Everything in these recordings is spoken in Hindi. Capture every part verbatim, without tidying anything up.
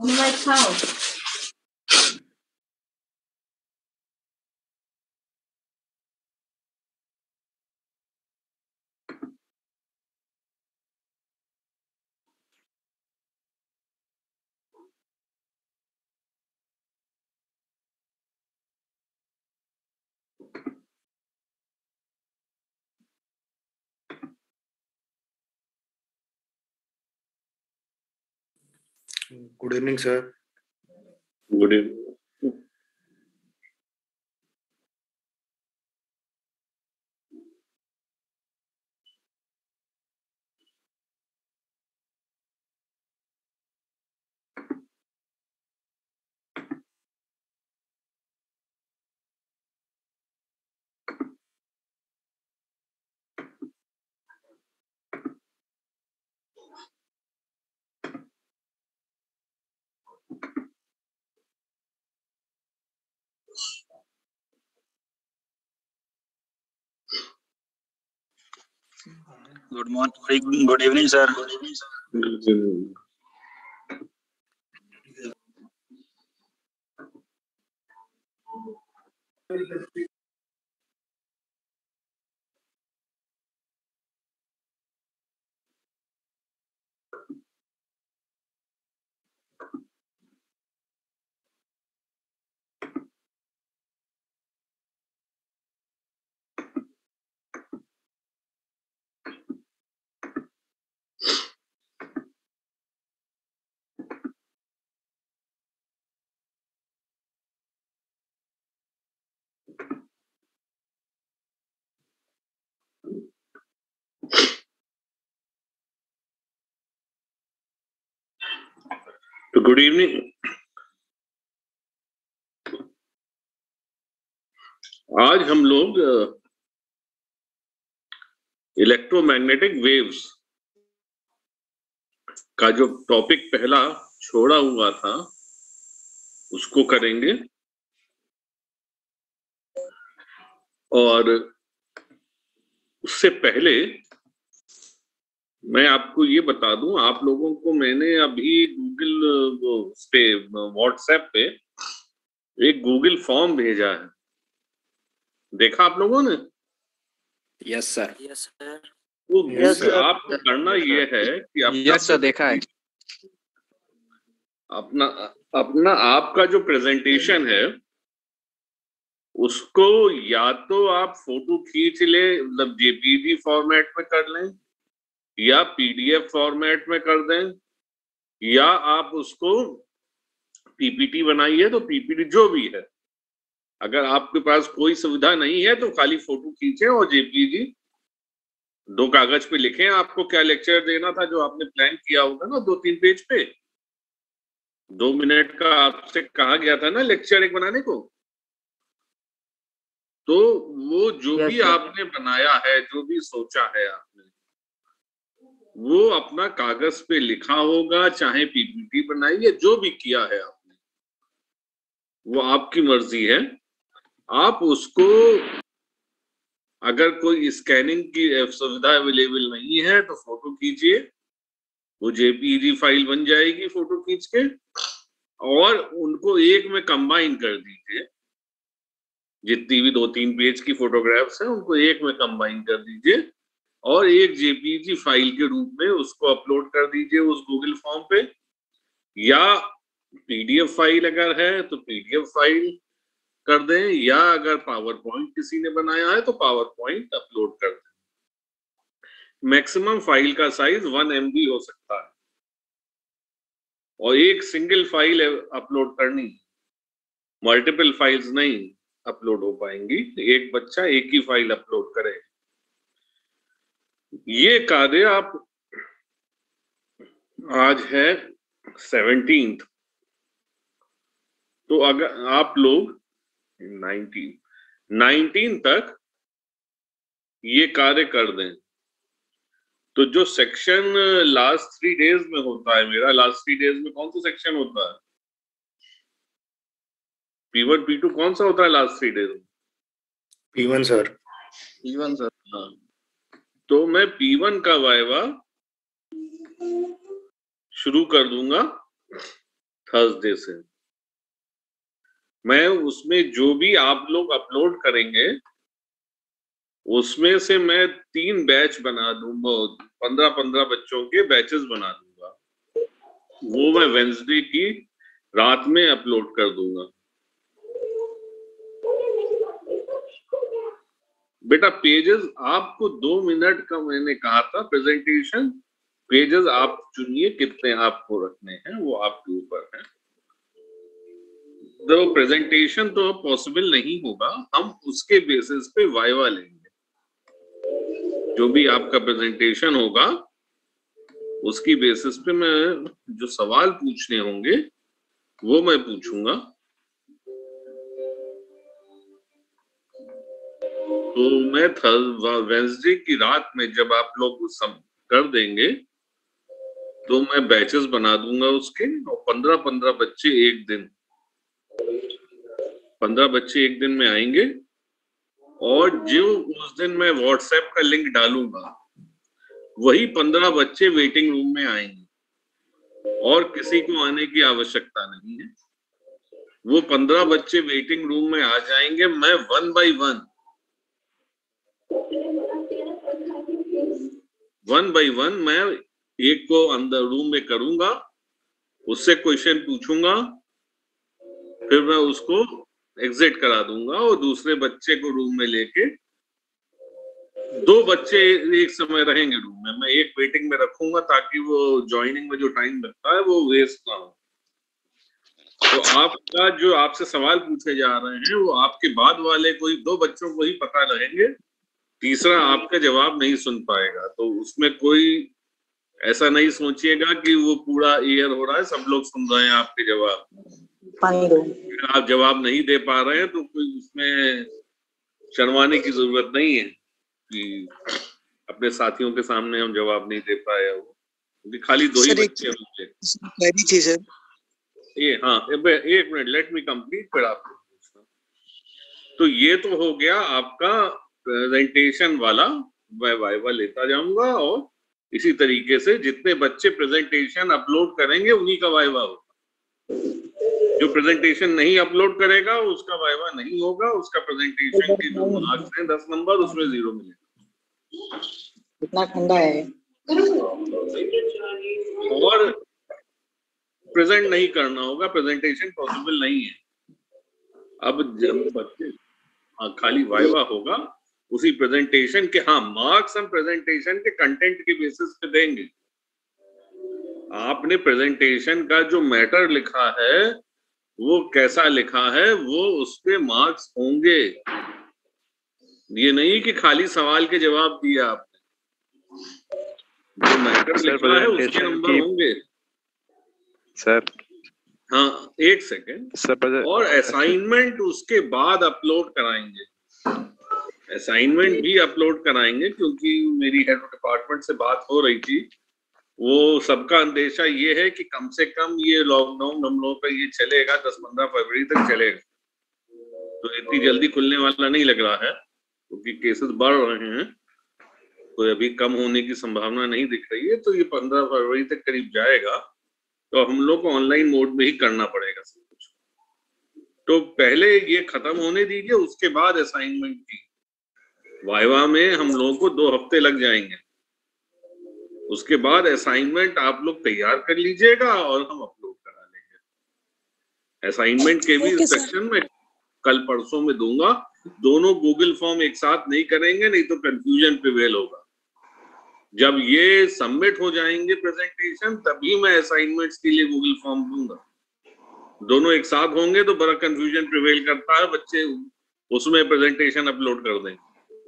Invite how? Good evening, sir. Good evening. Good morning. Good evening, sir. Good evening. तो गुड इवनिंग। आज हम लोग इलेक्ट्रोमैग्नेटिक वेव्स का जो टॉपिक पहला छोड़ा हुआ था उसको करेंगे, और उससे पहले मैं आपको ये बता दूं, आप लोगों को मैंने अभी गूगल पे व्हाट्सएप पे एक गूगल फॉर्म भेजा है, देखा आप लोगों ने? Yes sir. Yes sir. वो Yes, गूगल sir. आपको करना ये है कि अपना यस सर, देखा है। अपना अपना आपका जो प्रेजेंटेशन है उसको या तो आप फोटो खींच ले, मतलब जेपीजी फॉर्मेट में कर लें या पीडीएफ फॉर्मेट में कर दें, या आप उसको पीपीटी बनाइए तो पीपीटी जो भी है। अगर आपके पास कोई सुविधा नहीं है तो खाली फोटो खींचे और जेपीजी दो कागज पे लिखें आपको क्या लेक्चर देना था, जो आपने प्लान किया होगा ना, दो तीन पेज पे। दो मिनट का आपसे कहा गया था ना लेक्चर एक बनाने को, तो वो जो Yes, भी sir. आपने बनाया है, जो भी सोचा है आपने, वो अपना कागज पे लिखा होगा, चाहे पीपीटी बनाई है, जो भी किया है आपने, वो आपकी मर्जी है। आप उसको, अगर कोई स्कैनिंग की सुविधा अवेलेबल नहीं है तो फोटो खींचिए, वो जेपीजी फाइल बन जाएगी फोटो खींच के, और उनको एक में कंबाइन कर दीजिए। जितनी भी दो तीन पेज की फोटोग्राफ्स हैं उनको एक में कंबाइन कर दीजिए और एक जेपीजी फाइल के रूप में उसको अपलोड कर दीजिए उस गूगल फॉर्म पे, या पीडीएफ फाइल अगर है तो पीडीएफ फाइल कर दें, या अगर पावर पॉइंट किसी ने बनाया है तो पावर पॉइंट अपलोड कर दें। मैक्सिमम फाइल का साइज वन एमबी हो सकता है और एक सिंगल फाइल अपलोड करनी, मल्टीपल फाइल्स नहीं अपलोड हो पाएंगी, एक बच्चा एक ही फाइल अपलोड करे। ये कार्य आप, आज है सेवनटीन्थ, तो अगर आप लोग नाइनटीन नाइनटीन तक ये कार्य कर दें तो जो सेक्शन लास्ट थ्री डेज में होता है, मेरा लास्ट थ्री डेज में कौन सा सेक्शन होता है? पी वन पी टू कौन सा होता है लास्ट थ्री डेज में? P one sir. P one sir. हाँ, तो मैं पी वन का वाइवा शुरू कर दूंगा थर्सडे से। मैं उसमें जो भी आप लोग अपलोड करेंगे उसमें से मैं तीन बैच बना दूंगा, पंद्रह पंद्रह बच्चों के बैचेस बना दूंगा, वो मैं वेंसडे की रात में अपलोड कर दूंगा। बेटा पेजेस आपको दो मिनट का मैंने कहा था प्रेजेंटेशन, पेजेस आप चुनिए कितने आपको रखने हैं, वो आपके ऊपर है। तो प्रेजेंटेशन तो पॉसिबल नहीं होगा, हम उसके बेसिस पे वाइवा लेंगे। जो भी आपका प्रेजेंटेशन होगा उसकी बेसिस पे मैं जो सवाल पूछने होंगे वो मैं पूछूंगा। तो मैं वेंसडे की रात में जब आप लोग सब कर देंगे तो मैं बैचेस बना दूंगा उसके, और पंद्रह पंद्रह बच्चे एक दिन पंद्रह बच्चे एक दिन में आएंगे, और जो उस दिन मैं व्हाट्सएप का लिंक डालूंगा वही पंद्रह बच्चे वेटिंग रूम में आएंगे, और किसी को आने की आवश्यकता नहीं है। वो पंद्रह बच्चे वेटिंग रूम में आ जाएंगे, मैं one by one one by one मैं एक को अंदर रूम में करूंगा, उससे क्वेश्चन पूछूंगा, फिर मैं उसको एग्जिट करा दूंगा और दूसरे बच्चे को रूम में लेके, दो बच्चे एक समय रहेंगे रूम में, मैं एक वेटिंग में रखूंगा ताकि वो ज्वाइनिंग में जो टाइम लगता है वो वेस्ट ना हो। तो आपका जो आपसे सवाल पूछे जा रहे हैं वो आपके बाद वाले कोई दो बच्चों को ही पता लगेंगे, तीसरा आपका जवाब नहीं सुन पाएगा। तो उसमें कोई ऐसा नहीं सोचिएगा कि वो पूरा एयर हो रहा है, सब लोग सुन रहे हैं आपके जवाब, आप जवाब नहीं दे पा रहे हैं तो कोई उसमें शर्माने की जरूरत नहीं है कि अपने साथियों के सामने हम जवाब नहीं दे पाए, क्योंकि खाली दो ही बच्चे होंगे। थी सर ये हाँ एक मिनट, लेट मी कंप्लीट, फिर आपको पूछना। तो ये तो हो गया आपका प्रेजेंटेशन वाला, मैं वाइवा लेता जाऊंगा, और इसी तरीके से जितने बच्चे प्रेजेंटेशन अपलोड करेंगे उन्हीं का वाइवा होगा। जो प्रेजेंटेशन नहीं अपलोड करेगा उसका वाइवा नहीं होगा, उसका प्रेजेंटेशन के जो मार्क्स हैं दस नंबर उसमें जीरो मिलेगा। इतना ठंडा है। और प्रेजेंट नहीं करना होगा, प्रेजेंटेशन पॉसिबल नहीं है। अब जब बच्चे हाँ खाली वाइवा होगा, उसी प्रेजेंटेशन के हाँ मार्क्स हम प्रेजेंटेशन के कंटेंट के बेसिस पे देंगे। आपने प्रेजेंटेशन का जो मैटर लिखा है वो कैसा लिखा है वो उस पे मार्क्स होंगे। ये नहीं कि खाली सवाल के जवाब दिया आपने, जो मैटर लिखा है उसके नंबर होंगे। सर हाँ एक सेकेंड सर, और असाइनमेंट उसके बाद अपलोड कराएंगे, असाइनमेंट भी अपलोड कराएंगे, क्योंकि मेरी हेड डिपार्टमेंट से बात हो रही थी, वो सबका अंदेशा ये है कि कम से कम ये लॉकडाउन हम लोगों का ये चलेगा दस पंद्रह फरवरी तक चलेगा। तो इतनी जल्दी खुलने वाला नहीं लग रहा है, क्योंकि केसेस बढ़ रहे हैं, तो अभी कम होने की संभावना नहीं दिख रही है। तो ये पंद्रह फरवरी तक करीब जाएगा, तो हम लोग को ऑनलाइन मोड में ही करना पड़ेगा सब कुछ। तो पहले ये खत्म होने दीजिए, उसके बाद असाइनमेंट की वाइवा में हम लोगों को दो हफ्ते लग जाएंगे। उसके बाद असाइनमेंट आप लोग तैयार कर लीजिएगा और हम अपलोड करा लेंगे। असाइनमेंट के भी इंस्ट्रक्शन में कल परसों में दूंगा। दोनों गूगल फॉर्म एक साथ नहीं करेंगे, नहीं तो कंफ्यूजन प्रिवेल होगा। जब ये सबमिट हो जाएंगे प्रेजेंटेशन, तभी मैं असाइनमेंट्स के लिए गूगल फॉर्म दूंगा। दोनों एक साथ होंगे तो बड़ा कंफ्यूजन प्रिवेल करता है, बच्चे उसमें प्रेजेंटेशन अपलोड कर देंगे।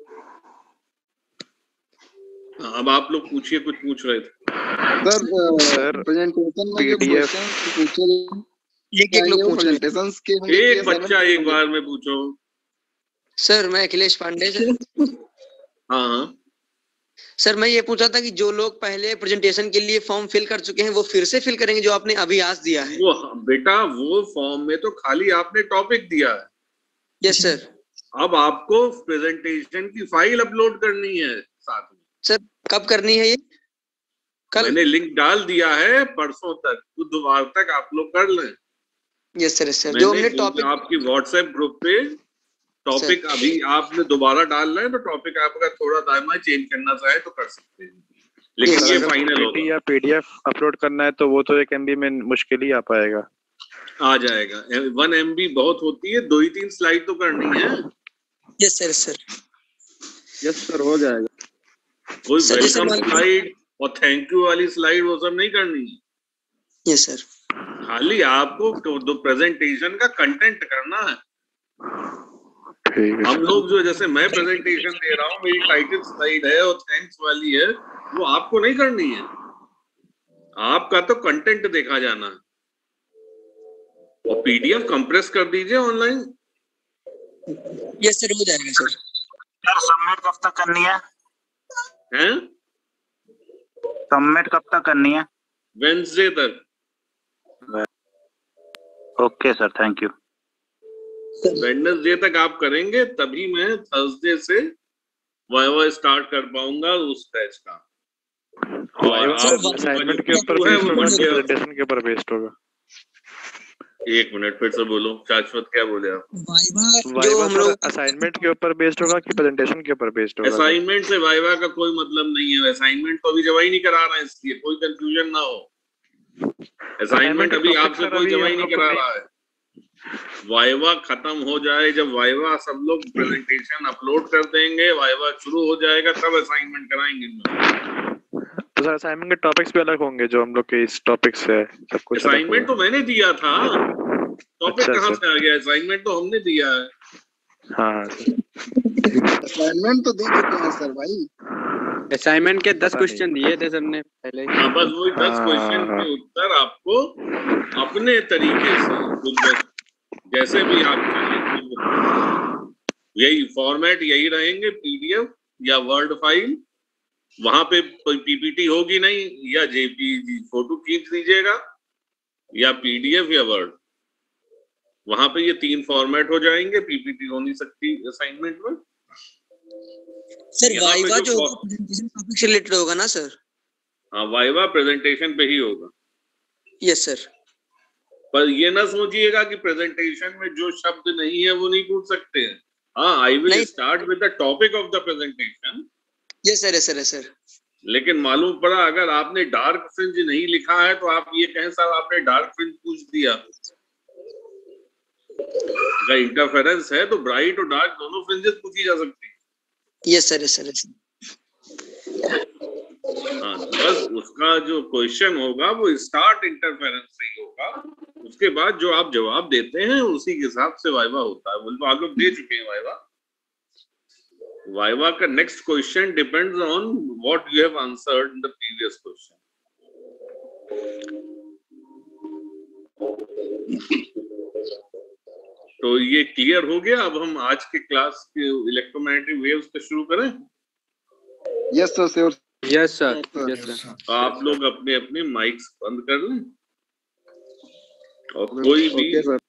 अब आप लोग पूछिए, कुछ पूछ रहे थे सर। प्रेजेंटेशन में जो क्वेश्चंस पूछे एक एक लोग पूछ रहे प्रेजेंटेशंस के होंगे, एक बच्चा एक बार में पूछो। सर मैं अखिलेश पांडे सर। हाँ हाँ सर मैं ये पूछा था कि जो लोग पहले प्रेजेंटेशन के लिए फॉर्म फिल कर चुके हैं वो फिर से फिल करेंगे जो आपने अभी आज दिया है? वो बेटा वो फॉर्म में तो खाली आपने टॉपिक दिया है। Yes sir. अब आपको प्रेजेंटेशन की फाइल अपलोड करनी है साथ में। सर कब करनी है ये? कल? मैंने लिंक डाल दिया है, परसों तक बुधवार तक आप लोग कर लें। यस सर, सर जो हमने मैंने टॉपिक आपकी व्हाट्सएप ग्रुप पे टॉपिक अभी आपने दोबारा डालना है तो टॉपिक आपका थोड़ा दायमा चेंज करना चाहे तो कर सकते हैं, लेकिन Yes, ये अगर फाइनल पीपीटी होगा, या पीडीएफ अपलोड करना है तो वो तो एक एमबी में मुश्किल ही आ पाएगा। आ जाएगा। वन एमबी बहुत होती है, दो ही तीन स्लाइड तो करनी है। Yes sir, sir yes sir, हो जाएगा। कोई सर, जैसे वेलकम मान- स्लाइड और थैंक यू वाली स्लाइड वो सब नहीं करनी है। यस सर, खाली आपको दो प्रेजेंटेशन का कंटेंट करना है। ठीक है हम सर। लोग जो जैसे मैं प्रेजेंटेशन दे रहा हूँ, मेरी टाइटल स्लाइड है और थैंक्स वाली है, वो आपको नहीं करनी है। आपका तो कंटेंट देखा जाना है और पीडीएफ कंप्रेस कर दीजिए ऑनलाइन। यस सर, हो जाएगा सर। सर सबमिट कब तक करनी है? हैं? सबमिट कब तक करनी है? वेंसडे तक। Okay sir, thank you. Wednesday तक आप करेंगे तभी मैं थर्सडे से वाइवा स्टार्ट कर पाऊंगा उस बैच का। और आप असाइनमेंट के ऊपर जो है बेस्ड वो होगा कि मंडे। प्रेजेंटेशन के ऊपर बेस्ड होगा? एक मिनट फिर से बोलो, शाश्वत क्या बोले आप? वाइवा जो वाइवा हम सर लोग असाइनमेंट के ऊपर बेस्ड होगा कि प्रेजेंटेशन के ऊपर बेस्ड होगा? असाइनमेंट से वाइवा का कोई मतलब नहीं है। असाइनमेंट तो अभी जमा ही नहीं करा रहा है, इसलिए कोई कंफ्यूजन ना हो। असाइनमेंट अभी आपसे कोई जमा ही नहीं करा रहा है। वाइवा खत्म हो जाए, जब वाइवा सब लोग प्रेजेंटेशन अपलोड कर देंगे, वाइवा शुरू हो जाएगा, तब असाइनमेंट कराएंगे। तो सर असाइनमेंट के टॉपिक्स भी अलग होंगे जो हम लोग के इस टॉपिक से है, सब कुछ अलग असाइनमेंट तो होगा। मैंने दिया था, टॉपिक अच्छा, कहाँ अच्छा। से आ गया? असाइनमेंट तो हमने दिया है। हाँ हाँ असाइनमेंट तो दे चुके हैं सर भाई। असाइनमेंट के दस पता क्वेश्चन नहीं। दिए थे सर ने पहले ही। हाँ, बस वही दस हाँ, क्वेश्चन हाँ। के उत्तर आपको अपने तरीके से खुद जैसे भी आप चाहें, यही फॉर्मेट यही रहेंगे, पीडीएफ या वर्ड फाइल। वहां पे कोई पीपीटी होगी नहीं, या जेपीजी फोटो खींच दीजिएगा, या पीडीएफ या वर्ड। वहां पे ये तीन फॉर्मेट हो जाएंगे, पीपीटी हो नहीं सकती असाइनमेंट में। सर यहाँ पे वाइवा जो जो फॉ- प्रेजेंटेशन टॉपिक से रिलेटेड होगा ना सर? हाँ, वाइवा प्रेजेंटेशन पे ही होगा। Yes sir. पर ये ना सोचिएगा कि प्रेजेंटेशन में जो शब्द नहीं है वो नहीं पूछ सकते हैं। हाँ, आई विल नहीं। Start with the topic of the presentation. Yes sir, yes sir, yes sir. लेकिन मालूम पड़ा अगर आपने डार्क फ्रिंज नहीं लिखा है तो आप ये कहें साहब आपने डार्क फ्रिंज पूछ दिया। अगर इंटरफेरेंस है तो ब्राइट और डार्क दोनों फ्रिंजेस पूछी जा सकती है। Yes sir, yes sir, yes हाँ, बस उसका जो क्वेश्चन होगा वो स्टार्ट इंटरफेरेंस से ही होगा। उसके बाद जो आप जवाब देते हैं उसी के हिसाब से वाइवा होता है। बोल तो आप लोग दे चुके हैं वाइवा। वाइवा का next question depends on what you have answered in the previous question. तो ये क्लियर हो गया। अब हम आज के क्लास के इलेक्ट्रोमैग्नेटिक वेव्स पे शुरू करें। Yes sir, sure. Yes sir, yes sir. आप लोग अपने अपने माइक्स बंद कर लें और कोई भी ओके सर।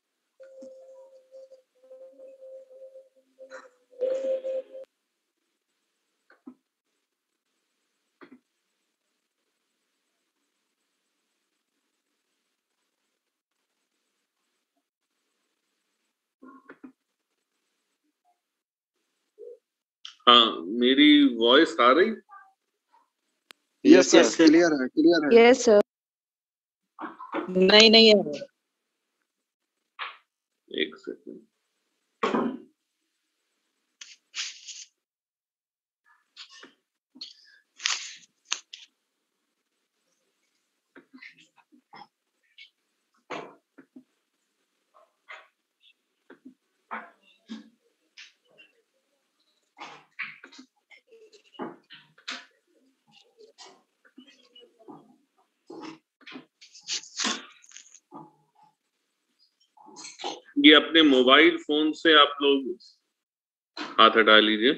हाँ, मेरी वॉइस आ रही? यस सर, क्लियर है, क्लियर है। Yes sir. नहीं नहीं है। एक सेकंड। ये अपने मोबाइल फोन से आप लोग हाथ हटा लीजिए।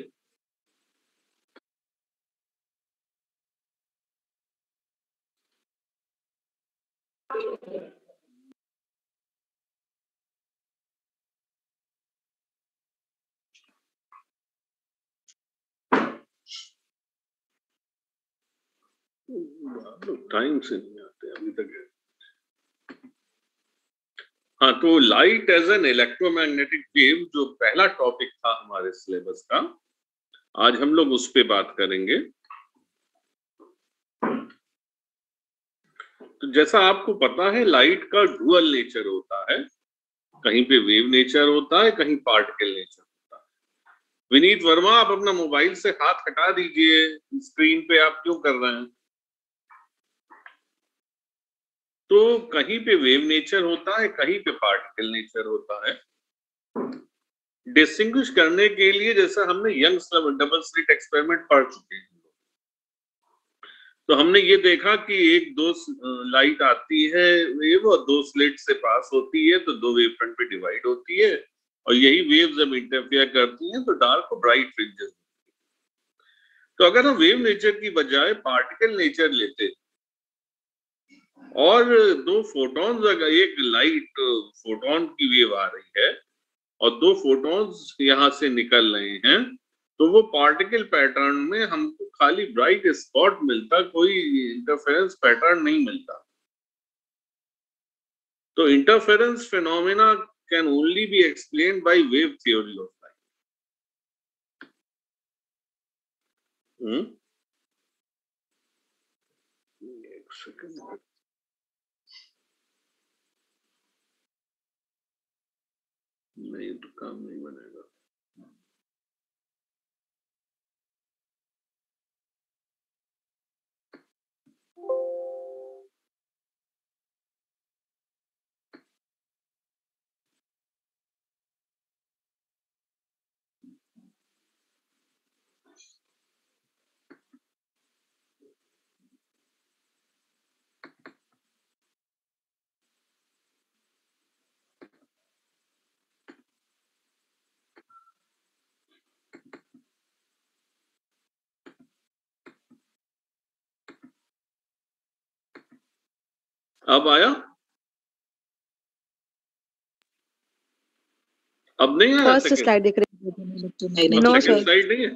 टाइम से नहीं आते अभी तक। हाँ, तो light as an electromagnetic wave जो पहला टॉपिक था हमारे सिलेबस का, आज हम लोग उस पे बात करेंगे। तो जैसा आपको पता है, लाइट का डुअल नेचर होता है, कहीं पे वेव नेचर होता है, कहीं पार्टिकल नेचर होता है। विनीत वर्मा, आप अपना मोबाइल से हाथ हटा दीजिए, स्क्रीन पे आप क्यों कर रहे हैं? तो कहीं पे वेव नेचर होता है, कहीं पे पार्टिकल नेचर होता है। डिस्टिंग्विश करने के लिए, जैसा हमने यंग्स डबल स्लिट एक्सपेरिमेंट पढ़ चुके हैं, तो हमने ये देखा कि एक दो लाइट आती है वेव और दो स्लिट से पास होती है, तो दो वेव फ्रंट पे डिवाइड होती है, और यही वेव जब इंटरफेयर करती हैं तो डार्क और ब्राइट फ्रिंजेस। तो अगर हम वेव नेचर की बजाय पार्टिकल नेचर लेते और दो फोटॉन्स, अगर एक लाइट फोटोन की वेव आ रही है और दो फोटॉन्स यहां से निकल रहे हैं, तो वो पार्टिकल पैटर्न में हमको खाली ब्राइट स्पॉट मिलता, कोई इंटरफेरेंस पैटर्न नहीं मिलता। तो interference phenomena can only be explained by wave theory of light. Hmm एक सेकंड, नहीं तो काम नहीं बनेगा। अब आया? अब नहीं आया? फर्स्ट स्लाइड दिख रही है। नो सर, स्लाइड नहीं है।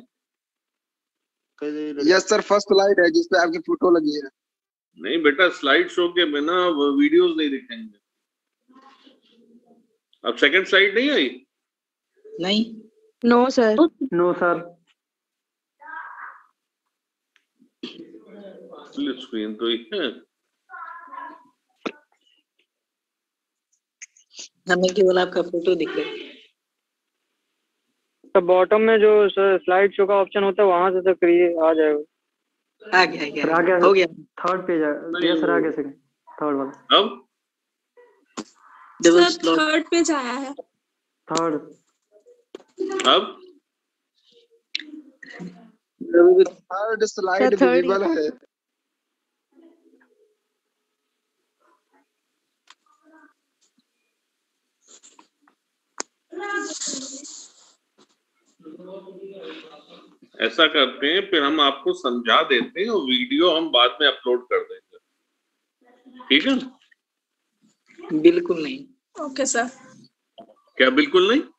यस सर, फर्स्ट स्लाइड है जिसपे आपकी फोटो लगी है। नहीं बेटा, स्लाइड शो के बिना वीडियोस नहीं दिखेंगे। अब सेकंड स्लाइड नहीं आई? नहीं, no sir. No sir. Screen तो ही है। हमें केवल आपका फोटो दिख रहा है। तो बॉटम में जो स्लाइड शो का ऑप्शन होता है वहां से तो क्रिएट आ जाएगा। आ गया, आ गया, आ गया, हो गया। थर्ड पेज आ गया सर, आ गया सेकंड, थर्ड वाला। अब डबल सर थर्ड पेज आया है। थर्ड। अब थर्ड स्लाइड विजिबल है। ऐसा करते हैं, फिर हम आपको समझा देते हैं और वीडियो हम बाद में अपलोड कर देंगे, ठीक है? बिल्कुल नहीं। Okay sir. क्या बिल्कुल नहीं?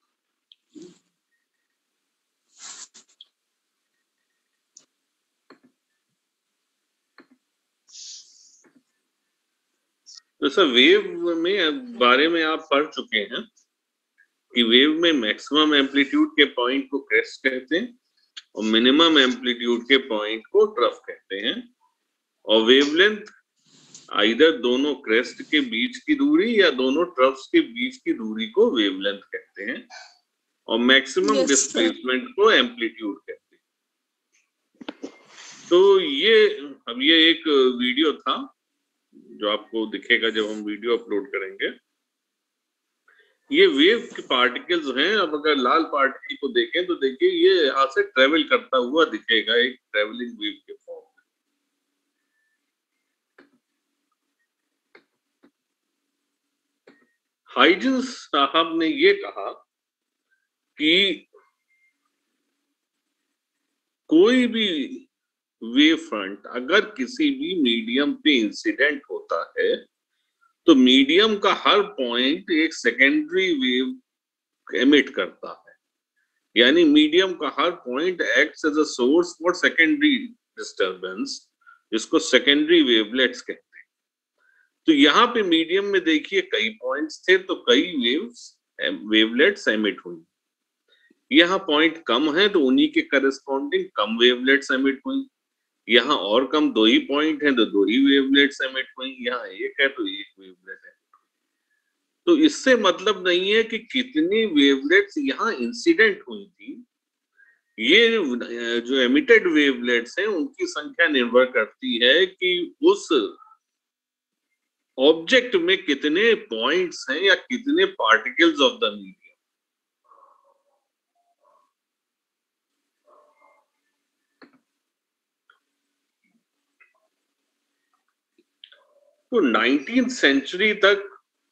तो सर, वेव में बारे में आप पढ़ चुके हैं कि वेव में मैक्सिमम एम्पलीट्यूड के पॉइंट को क्रेस्ट कहते हैं और मिनिमम एम्पलीट्यूड के पॉइंट को ट्रफ कहते हैं, और वेवलेंथ आइदर दोनों क्रेस्ट के बीच की दूरी या दोनों ट्रफ्स के बीच की दूरी को वेवलेंथ कहते हैं, और मैक्सिमम Yes, डिस्प्लेसमेंट को एम्पलीट्यूड कहते हैं। तो ये अब ये एक वीडियो था जो आपको दिखेगा जब हम वीडियो अपलोड करेंगे। ये वेव के पार्टिकल्स हैं। अब अगर लाल पार्टिकल को देखें तो देखिए ये यहाँ से ट्रेवल करता हुआ दिखेगा एक ट्रेवलिंग वेव के फॉर्म में। हाइजेंस साहब ने ये कहा कि कोई भी वेव फ्रंट अगर किसी भी मीडियम पे इंसिडेंट होता है तो मीडियम का हर पॉइंट एक सेकेंडरी वेव एमिट करता है, यानी मीडियम का हर point acts as a source for secondary disturbance, जिसको सेकेंडरी वेवलेट्स कहते हैं। तो यहाँ पे मीडियम में देखिए कई पॉइंट्स थे, तो कई वेव्स वेवलेट्स एमिट हुई। यहाँ पॉइंट कम है तो उन्हीं के करस्पॉन्डिंग कम वेवलेट्स एमिट हुई। यहाँ और कम दो ही पॉइंट है तो दो ही वेवलेट्स एमिट हुई। यहाँ एक है तो एक वेवलेट है। तो इससे मतलब नहीं है कि कितनी वेवलेट्स यहाँ इंसिडेंट हुई थी। ये जो एमिटेड वेवलेट्स हैं उनकी संख्या निर्भर करती है कि उस ऑब्जेक्ट में कितने पॉइंट्स हैं या कितने पार्टिकल्स ऑफ द मीडियम। तो नाइनटीन सेंचुरी तक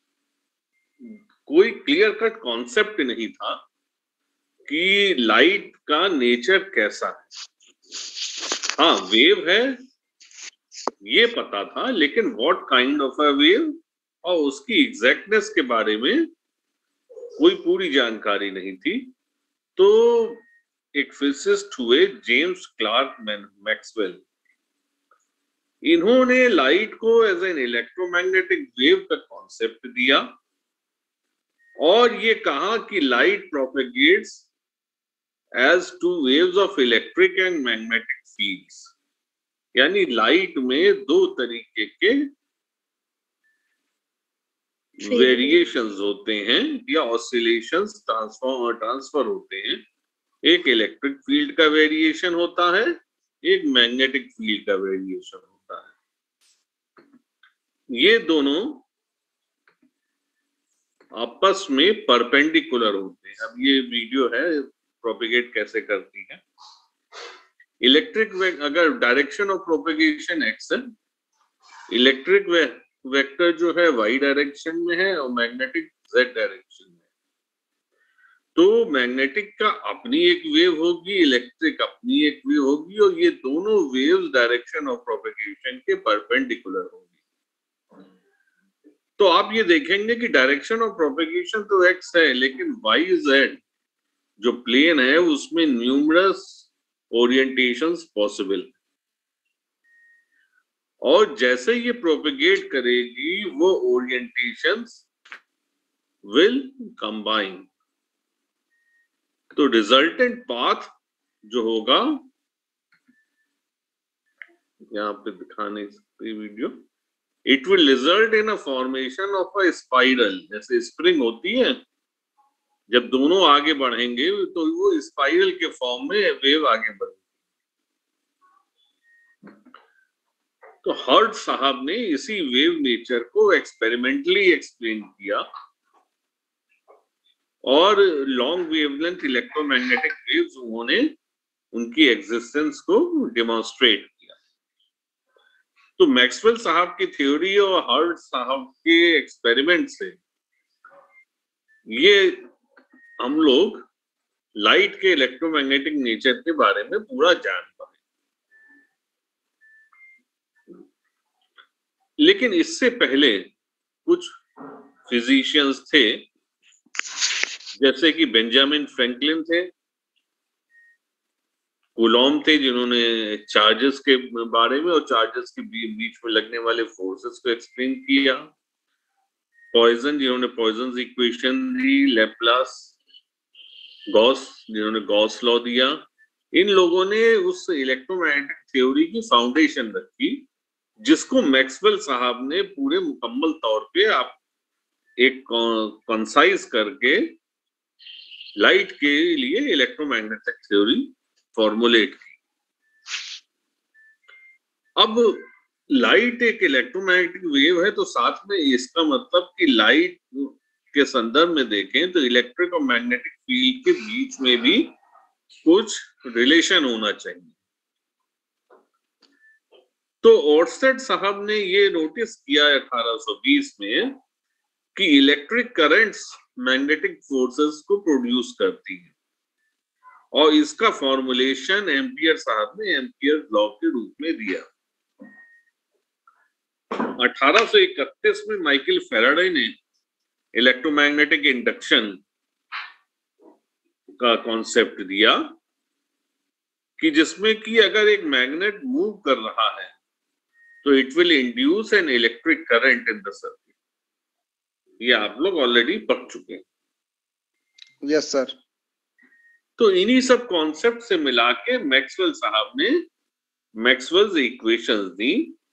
कोई क्लियर कट कॉन्सेप्ट नहीं था कि लाइट का नेचर कैसा है। हाँ, वेव है ये पता था, लेकिन what kind of a wave और उसकी एग्जैक्टनेस के बारे में कोई पूरी जानकारी नहीं थी। तो एक फिजिसिस्ट हुए जेम्स क्लार्क मैक्सवेल, इन्होंने लाइट को एज एन इलेक्ट्रोमैग्नेटिक वेव का कॉन्सेप्ट दिया और ये कहा कि light propagates as two waves of electric and magnetic fields. यानी लाइट में दो तरीके के वेरिएशंस होते हैं या ऑसिलेशंस ट्रांसफॉर्म ट्रांसफर होते हैं। एक इलेक्ट्रिक फील्ड का वेरिएशन होता है, एक मैग्नेटिक फील्ड का वेरिएशन होता है। ये दोनों आपस में परपेंडिकुलर होते हैं। अब ये वीडियो है प्रोपेगेट कैसे करती है। इलेक्ट्रिक अगर डायरेक्शन ऑफ प्रोपेगेशन एक्स है, इलेक्ट्रिक वेक्टर जो है वाई डायरेक्शन में है और मैग्नेटिक जेड डायरेक्शन में। तो मैग्नेटिक का अपनी एक वेव होगी, इलेक्ट्रिक अपनी एक वेव होगी और ये दोनों वेव्स डायरेक्शन ऑफ प्रोपेगेशन के परपेंडिकुलर होगी। तो आप ये देखेंगे कि डायरेक्शन ऑफ प्रोपेगेशन तो एक्स है, लेकिन वाई जेड जो प्लेन है उसमें न्यूमरस ओरिएंटेशंस पॉसिबल। और जैसे ये प्रोपेगेट करेगी वो ओरिएंटेशंस विल कंबाइन। तो रिजल्टेंट पाथ जो होगा, यहाँ पे दिखा नहीं सकते video, it will result in a formation of a spiral. जैसे स्प्रिंग होती है, जब दोनों आगे बढ़ेंगे तो वो स्पाइरल के फॉर्म में वेव आगे बढ़ेगी। तो हर्ट साहब ने इसी वेव नेचर को एक्सपेरिमेंटली एक्सप्लेन किया और लॉन्ग वेवलेंथ इलेक्ट्रोमैग्नेटिक वेव्स उन्होंने उनकी एग्जिस्टेंस को डेमोन्स्ट्रेट किया। तो मैक्सवेल साहब की थ्योरी और हर्ट साहब के एक्सपेरिमेंट से ये हम लोग लाइट के इलेक्ट्रोमैग्नेटिक नेचर के बारे में पूरा जान पाए। लेकिन इससे पहले कुछ फिजिशियंस थे, जैसे कि बेंजामिन फ्रैंकलिन थे, कूलॉम थे जिन्होंने चार्जेस के बारे में और चार्जेस के बीच में लगने वाले फोर्सेस को एक्सप्लेन किया, पॉइजन जिन्होंने पॉइजन इक्वेशन दी, लेप्लास, गॉस जिन्होंने गॉस लॉ दिया। इन लोगों ने उस इलेक्ट्रोमैग्नेटिक थ्योरी की फाउंडेशन रखी जिसको मैक्सवेल साहब ने पूरे मुकम्मल तौर पे आप एक कंसाइज करके लाइट के लिए इलेक्ट्रोमैग्नेटिक थ्योरी फॉर्मुलेट की। अब लाइट एक इलेक्ट्रोमैग्नेटिक वेव है, तो साथ में इसका मतलब कि लाइट के संदर्भ में देखें तो इलेक्ट्रिक और मैग्नेटिक फील्ड के बीच में भी कुछ रिलेशन होना चाहिए। तो ओर्स्टेड साहब ने ये नोटिस किया अठारह सौ बीस में कि इलेक्ट्रिक करंट्स मैग्नेटिक फोर्सेस को प्रोड्यूस करती हैं और इसका फॉर्मुलेशन एम्पियर साहब ने एम्पियर लॉ के रूप में दिया। अठारह सौ इकतीस में माइकल फैराडे ने इलेक्ट्रोमैग्नेटिक इंडक्शन का कॉन्सेप्ट दिया कि जिसमें कि अगर एक मैग्नेट मूव कर रहा है तो it will induce an electric current in the circuit. ये आप लोग ऑलरेडी पढ़ चुके हैं। Yes sir. तो इन्हीं सब कॉन्सेप्ट से मिला के मैक्सवेल साहब ने मैक्सवेल्स इक्वेशंस दी।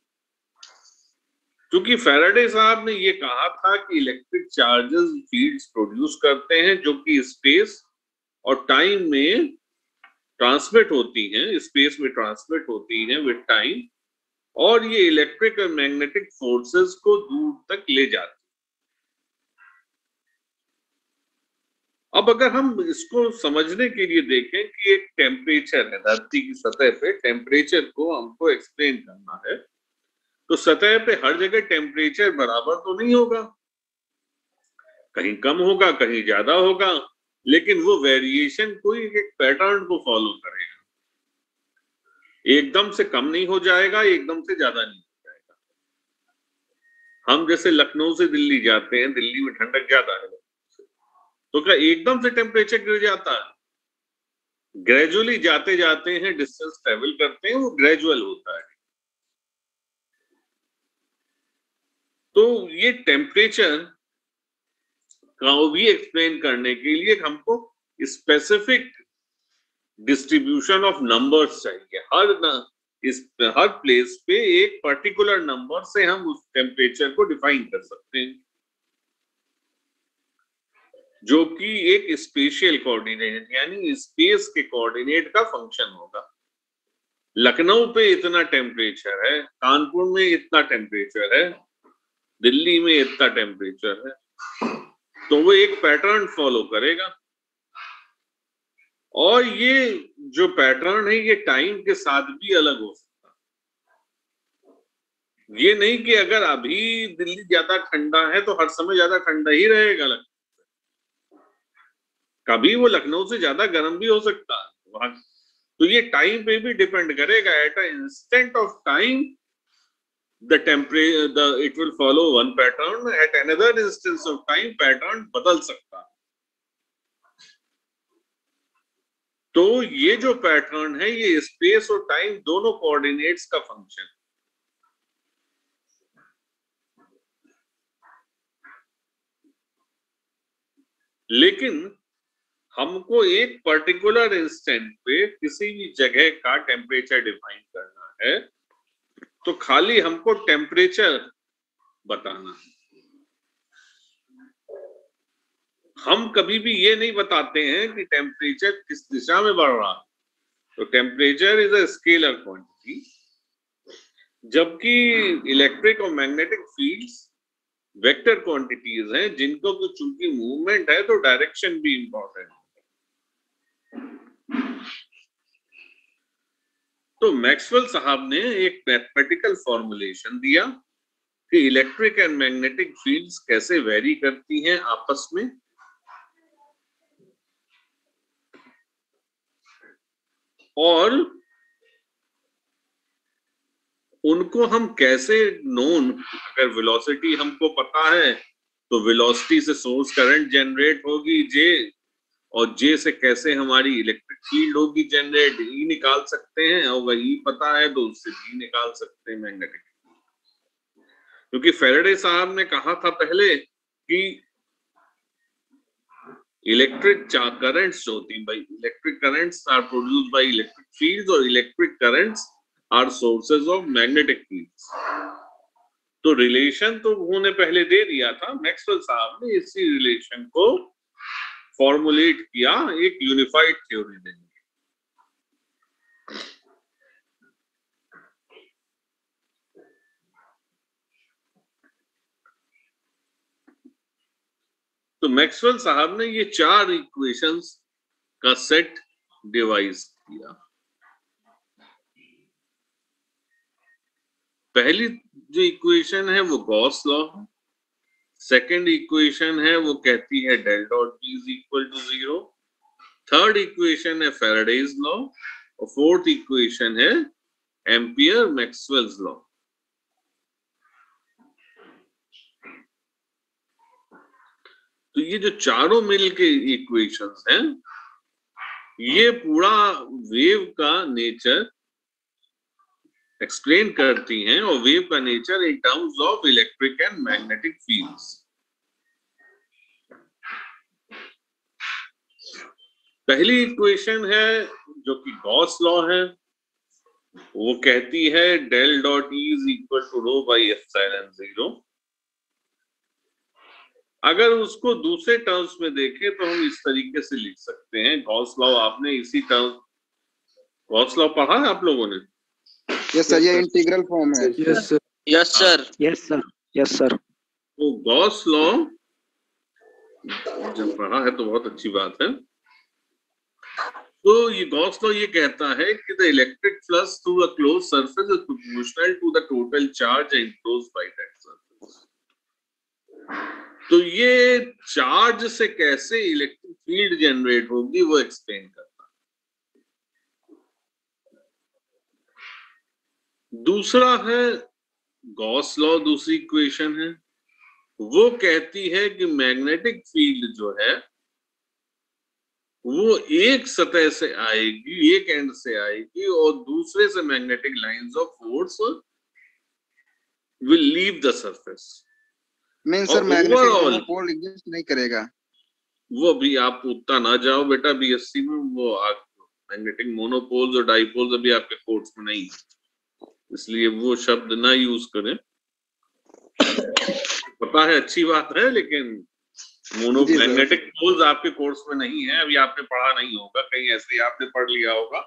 क्योंकि फैराडे साहब ने ये कहा था कि इलेक्ट्रिक चार्जेस फील्ड्स प्रोड्यूस करते हैं जो कि स्पेस और टाइम में ट्रांसमिट होती हैं, स्पेस में ट्रांसमिट होती हैं विद टाइम, और ये इलेक्ट्रिक और मैग्नेटिक फोर्सेस को दूर तक ले जाती। अब अगर हम इसको समझने के लिए देखें कि एक टेम्परेचर है धरती की सतह पे, टेम्परेचर को हमको एक्सप्लेन करना है, तो सतह पे हर जगह टेम्परेचर बराबर तो नहीं होगा, कहीं कम होगा कहीं ज्यादा होगा, लेकिन वो वेरिएशन कोई एक पैटर्न को फॉलो करेगा। एकदम से कम नहीं हो जाएगा, एकदम से ज्यादा नहीं हो जाएगा। हम जैसे लखनऊ से दिल्ली जाते हैं, दिल्ली में ठंडक ज्यादा है, तो क्या एकदम से टेम्परेचर गिर जाता है? ग्रेजुअली जाते जाते हैं, डिस्टेंस ट्रेवल करते हैं, वो ग्रेजुअल होता है। तो ये टेम्परेचर को भी एक्सप्लेन करने के लिए हमको स्पेसिफिक डिस्ट्रीब्यूशन ऑफ नंबर्स चाहिए। हर न, इस हर प्लेस पे एक पर्टिकुलर नंबर से हम उस टेम्परेचर को डिफाइन कर सकते हैं, जो कि एक स्पेशियल कोऑर्डिनेट यानी स्पेस के कोऑर्डिनेट का फंक्शन होगा। लखनऊ पे इतना टेम्परेचर है, कानपुर में इतना टेम्परेचर है, दिल्ली में इतना टेम्परेचर है, तो वो एक पैटर्न फॉलो करेगा। और ये जो पैटर्न है ये टाइम के साथ भी अलग हो सकता है। ये नहीं कि अगर अभी दिल्ली ज्यादा ठंडा है तो हर समय ज्यादा ठंडा ही रहेगा, कभी वो लखनऊ से ज्यादा गर्म भी हो सकता है वहां। तो ये टाइम पे भी डिपेंड करेगा। At a instant of time the temperature the it will follow one pattern, at another instance of time pattern बदल सकता है। तो ये जो पैटर्न है ये स्पेस और टाइम दोनों कोऑर्डिनेट्स का फंक्शन। लेकिन हमको एक पर्टिकुलर इंस्टेंट पे किसी भी जगह का टेम्परेचर डिफाइन करना है, तो खाली हमको टेम्परेचर बताना है। हम कभी भी ये नहीं बताते हैं कि टेम्परेचर किस दिशा में बढ़ रहा है। तो temperature is a scalar quantity, जबकि इलेक्ट्रिक और मैग्नेटिक फील्ड्स वेक्टर क्वांटिटीज हैं, जिनको तो चूंकि मूवमेंट है तो डायरेक्शन भी इंपॉर्टेंट है। तो मैक्सवेल साहब ने एक मैथमेटिकल फॉर्मुलेशन दिया कि इलेक्ट्रिक एंड मैग्नेटिक फील्ड्स कैसे वेरी करती हैं आपस में, और उनको हम कैसे नोन, अगर वेलोसिटी हमको पता है तो वेलोसिटी से सोर्स करंट जनरेट होगी जे, और जे से कैसे हमारी इलेक्ट्रिक फील्ड होगी जनरेट, ई निकाल सकते हैं, और वही पता है तो उससे बी निकाल सकते हैं मैग्नेटिक। क्योंकि फैराडे साहब ने कहा था पहले कि इलेक्ट्रिक करंट्स होती हैं भाई, electric currents are produced by electric fields, और electric currents are sources of magnetic fields. तो रिलेशन तो उन्होंने पहले दे दिया था, मैक्सवेल साहब ने इसी रिलेशन को फॉर्मुलेट किया एक यूनिफाइड थ्योरी देने। तो मैक्सवेल साहब ने ये चार इक्वेशंस का सेट डिवाइस किया। पहली जो इक्वेशन है वो गॉस लॉ है, सेकेंड इक्वेशन है वो कहती है del dot B is equal to zero, third equation है फैराडेज लॉ, और फोर्थ इक्वेशन है एम्पियर मैक्सवेल्स लॉ। तो ये जो चारों मिल के इक्वेशंस हैं, ये पूरा वेव का नेचर एक्सप्लेन करती हैं और वेव का nature in terms of electric and magnetic fields. पहली इक्वेशन है जो कि गॉस लॉ है, वो कहती है del dot E is equal to rho by epsilon zero. अगर उसको दूसरे टर्म्स में देखें तो हम इस तरीके से लिख सकते हैं, गॉस लॉ आपने इसी टर्म गॉस लॉ पढ़ा है आप लोगों ने? यस सर, ये इंटीग्रल फॉर्म है। Yes sir yes sir yes sir yes sir तो गॉस लॉ जब पढ़ा है तो बहुत अच्छी बात है। तो ये गॉस लॉ ये कहता है कि the electric flux through a close surface is proportional to the total charge enclosed by that surface. तो ये चार्ज से कैसे इलेक्ट्रिक फील्ड जनरेट होगी वो एक्सप्लेन करता है। दूसरा है गॉस लॉ, दूसरी इक्वेशन है, वो कहती है कि मैग्नेटिक फील्ड जो है वो एक सतह से आएगी, एक एंड से आएगी और दूसरे से magnetic lines of force will leave the surface. Mean sir magnetic monopole exist नहीं करेगा। वो भी आप उतना ना जाओ बेटा, बीएससी में वो मैग्नेटिक मोनोपोल्स और डाइपोल्स अभी आपके कोर्स में नहीं, इसलिए वो शब्द ना यूज करें। पता है अच्छी बात है, लेकिन मोनो मैग्नेटिक पोल्स आपके कोर्स में नहीं है, अभी आपने पढ़ा नहीं होगा, कहीं ऐसे ही आपने पढ़ लिया होगा,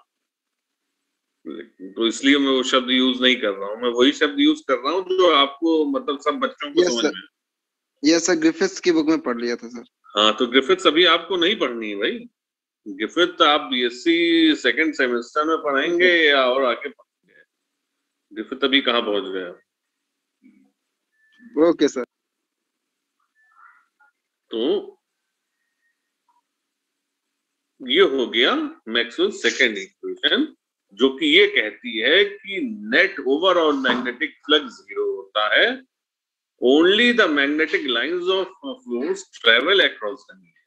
तो इसलिए मैं वो शब्द यूज नहीं कर रहा हूँ। मैं वही शब्द यूज कर रहा हूँ जो आपको मतलब सब बच्चों को समझ में। यस सर, ग्रिफिथ्स की बुक में पढ़ लिया था सर। हाँ, तो ग्रिफिथ्स अभी आपको नहीं पढ़नी है भाई। ग्रिफिथ आप बीएससी सेकंड सेमेस्टर में पढ़ेंगे या और आगे पढ़ेंगे। ग्रिफिथ अभी कहाँ पहुंच गया? Okay sir. तो ये हो गया मैक्सवेल सेकेंड इक्वेशन, जो कि ये कहती है कि net overall magnetic flux zero होता है, only the magnetic lines of flows travel across the medium.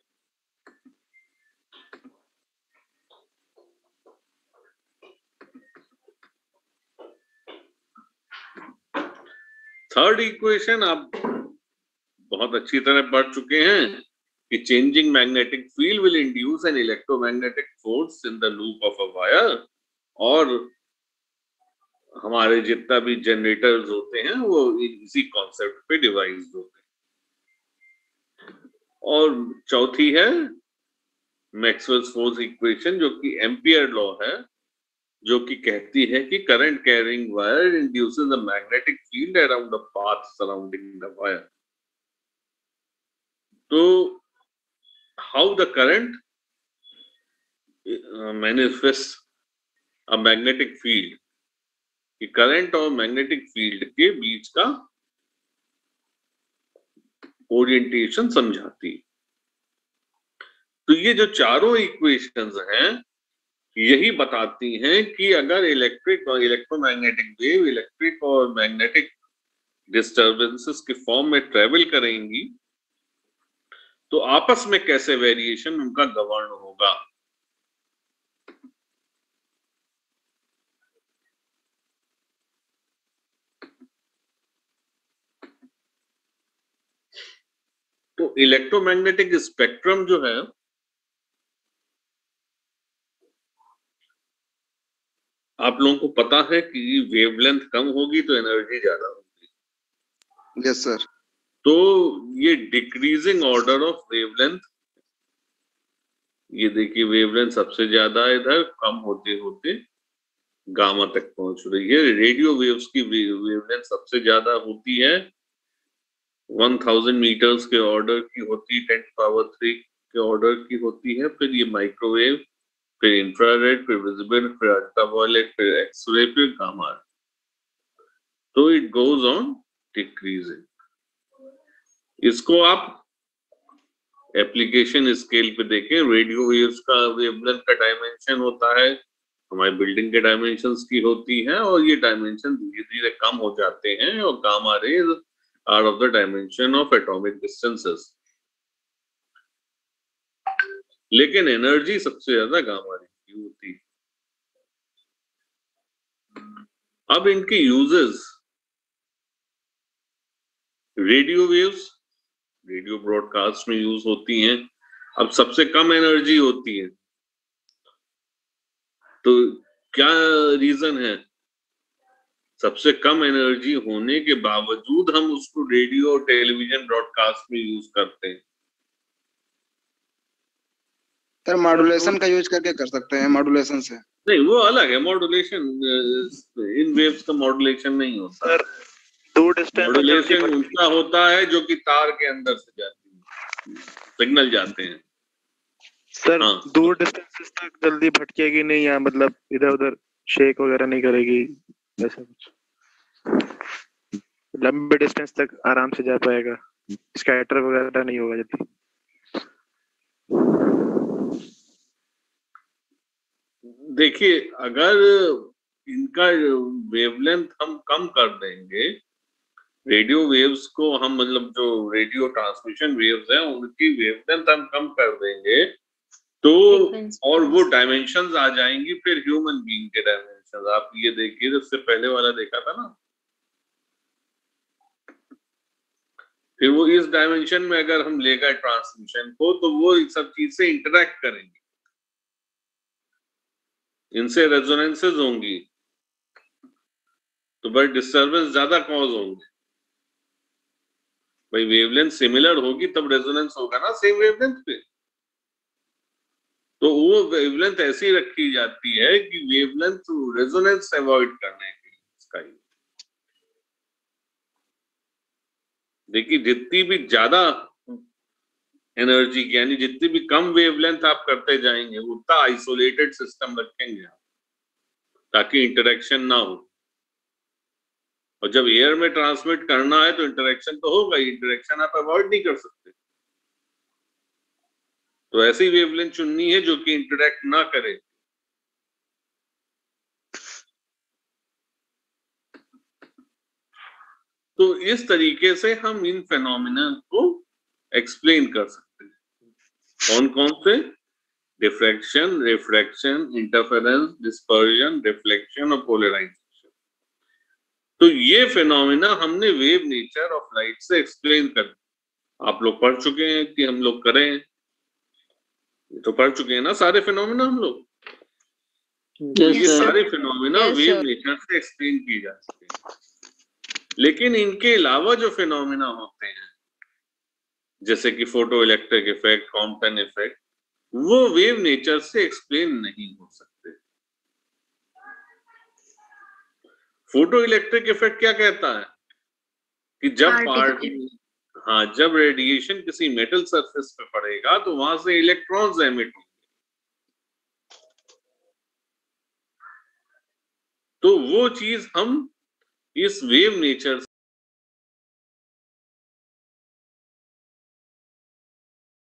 Third equation आप बहुत अच्छी तरह पढ़ चुके हैं कि changing magnetic field will induce an electromagnetic force in the loop of a wire, और हमारे जितना भी जनरेटर्स होते हैं वो इसी कॉन्सेप्ट पे डिवाइस होते हैं। और चौथी है मैक्सवेल्स फोर्स इक्वेशन, जो कि एम्पियर लॉ है, जो कि कहती है कि current carrying wire induces a magnetic field around the path surrounding the wire. तो how the current manifest a magnetic field, कि करंट और मैग्नेटिक फील्ड के बीच का ओरिएंटेशन समझाती। तो ये जो चारों इक्वेशंस हैं यही बताती हैं कि अगर इलेक्ट्रिक और इलेक्ट्रोमैग्नेटिक वेव इलेक्ट्रिक और मैग्नेटिक डिस्टर्बेंसेस के फॉर्म में ट्रेवल करेंगी तो आपस में कैसे वेरिएशन उनका गवर्न होगा। तो इलेक्ट्रोमैग्नेटिक स्पेक्ट्रम जो है आप लोगों को पता है कि वेवलेंथ कम होगी तो एनर्जी ज्यादा होगी। Yes sir. तो ये डिक्रीजिंग ऑर्डर ऑफ वेवलेंथ, ये देखिए वेवलेंथ सबसे ज्यादा इधर कम होते होते गामा तक पहुंच रही है। रेडियो वेव्स की वेवलेंथ सबसे ज्यादा होती है, वन थाउजेंड मीटर्स के ऑर्डर की होती है, टेन पावर थ्री के ऑर्डर की होती है। फिर ये माइक्रोवेव, फिर इंफ्रारेड, फिर विजिबल, फिर अल्ट्रावायलेट, फिर एक्सरे, फिर गामा। तो इट गोज ऑन डिक्रीजिंग। इसको आप एप्लीकेशन स्केल पे देखें, रेडियो वेव्स का वेवलेंथ का डायमेंशन होता है, हमारी बिल्डिंग के डायमेंशंस की होती है, और ये डायमेंशन धीरे धीरे कम हो जाते हैं और gamma rays are of the dimension of atomic distances. लेकिन एनर्जी सबसे ज्यादा गामा रे की होती है। अब इनके uses, radio waves radio broadcast में यूज होती हैं। अब सबसे कम एनर्जी होती है, तो क्या रीजन है? सबसे कम एनर्जी होने के बावजूद हम उसको रेडियो और टेलीविजन ब्रॉडकास्ट में यूज करते हैं। सर मॉड्यूलेशन का यूज करके कर सकते हैं, मॉड्यूलेशन से। नहीं, वो अलग है मॉड्यूलेशन, इन वेव्स का मॉड्यूलेशन नहीं होता। सर दूर डिस्टेंस मॉड्यूलेशन उनका होता है जो कि तार के अंदर से जाती है, सिग्नल जाते हैं। सर हाँ। दूर डिस्टेंसेस तक जल्दी भटकेगी नहीं, या मतलब इधर उधर शेक वगैरह नहीं करेगी, ऐसा कुछ? लंबे डिस्टेंस तक आराम से जा पाएगा, स्कैटर वगैरह नहीं होगा जल्दी। देखिए, अगर इनका वेवलेंथ हम कम कर देंगे, रेडियो वेव्स को हम, मतलब जो रेडियो ट्रांसमिशन वेव्स हैं उनकी वेवलेंथ हम कम कर देंगे, तो और वो डायमेंशंस आ जाएंगी, फिर ह्यूमन बीइंग के डायमेंशंस। आप ये देखिए, इससे पहले वाला देखा था ना, फिर वो इस डायमेंशन में अगर हम ले गए ट्रांसमिशन को, तो वो इस सब चीज से इंटरेक्ट करेंगे, इनसे रेजोनेंसेस होंगी, तो बड़ी डिस्टर्बेंस ज्यादा कॉज होंगे। भाई वेवलेंथ सिमिलर होगी तब रेजोनेंस होगा ना सेम वेवलेंथ पे। तो वो वेवलेंथ ऐसी रखी जाती है कि वेवलेंथ रेजोनेंस अवॉइड करने के लिए इसका ही। देखिए, जितनी भी ज्यादा एनर्जी की, यानी जितनी भी कम वेवलेंथ आप करते जाएंगे, उतना आइसोलेटेड सिस्टम रखेंगे आप, ताकि इंटरेक्शन ना हो। और जब एयर में ट्रांसमिट करना है तो इंटरेक्शन तो होगा ही, इंटरेक्शन आप अवॉइड नहीं कर सकते। तो ऐसी वेवलेंथ चुननी है जो कि इंटरेक्ट ना करे। तो इस तरीके से हम इन फेनोमेना को एक्सप्लेन कर सकते हैं। कौन कौन से? Diffraction, refraction, interference, dispersion, reflection और पोलराइजेशन। तो ये फेनोमेना हमने वेव नेचर ऑफ लाइट से एक्सप्लेन कर, आप लोग पढ़ चुके हैं कि हम लोग करें, ये तो पढ़ चुके हैं ना सारे फेनोमेना हम लोग। Yes, ये sir. सारे phenomena Yes, wave sir. Nature से एक्सप्लेन किए जा सकते हैं। लेकिन इनके अलावा जो फेनोमेना होते हैं, जैसे कि photo electric effect, Compton effect, वो वेव नेचर से एक्सप्लेन नहीं हो सकते। फोटो इलेक्ट्रिक इफेक्ट क्या कहता है कि जब पार्टिकल, हाँ, जब रेडिएशन किसी मेटल सरफेस पे पड़ेगा तो वहां से इलेक्ट्रॉन्स एमिट होंगे। तो वो चीज हम इस वेव नेचर